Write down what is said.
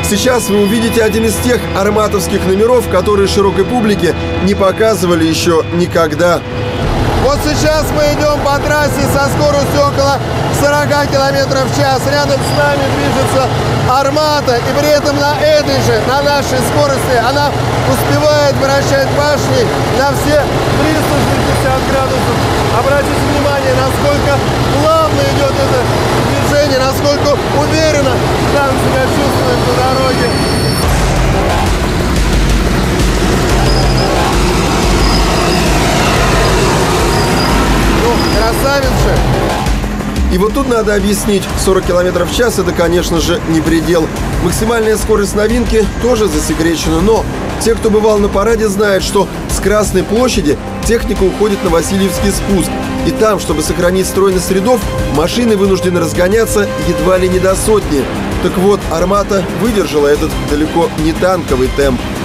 Сейчас вы увидите один из тех арматовских номеров, которые широкой публике не показывали еще никогда. Вот сейчас мы идем по трассе со скоростью около 40 км в час. Рядом с нами движется Армата, и при этом на этой же, на нашей скорости, она успевает вращать башни на все 360 градусов. Обратите внимание, насколько плавно идет это движение, насколько уверенно танк себя чувствует на дороге. Красавец же! И вот тут надо объяснить, 40 км в час это, конечно же, не предел. Максимальная скорость новинки тоже засекречена, но те, кто бывал на параде, знают, что с Красной площади техника уходит на Васильевский спуск. И там, чтобы сохранить стройность рядов, машины вынуждены разгоняться едва ли не до сотни. Так вот, Армата выдержала этот далеко не танковый темп.